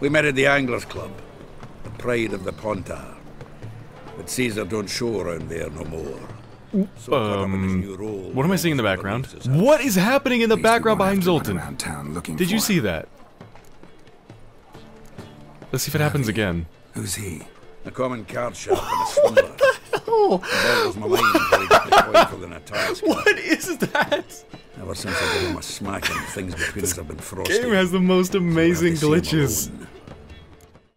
We met at the Anglers Club, the pride of the Pontar. But Caesar don't show around there no more. So what am I seeing in the background? What is happening in the background behind Zoltan? Did you see that? Let's see if it happens again. Who's he? A common card shop and a swindler. Boggles my mind until he got the coin for the task. What is that? Ever since I gave him a smack and things between us have been frosty. Game has the most amazing glitches.